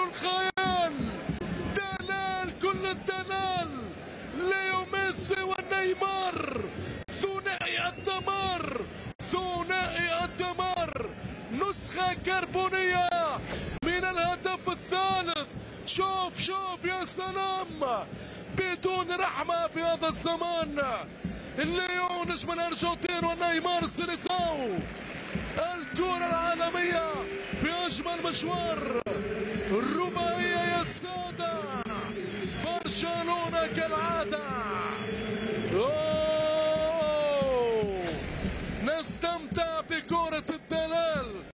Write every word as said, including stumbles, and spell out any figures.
الخيال، دلال كل الدلال، ليو ميسي ونيمار، ثنائي الدمار، ثنائي الدمار، نسخة كربونية من الهدف الثالث. شوف شوف يا سلام، بدون رحمة في هذا الزمان. ليو نجم الأرجنتين ونيمار سيليساو، الكرة العالمية في أجمل مشوار، الرباعية يا السادة. برشا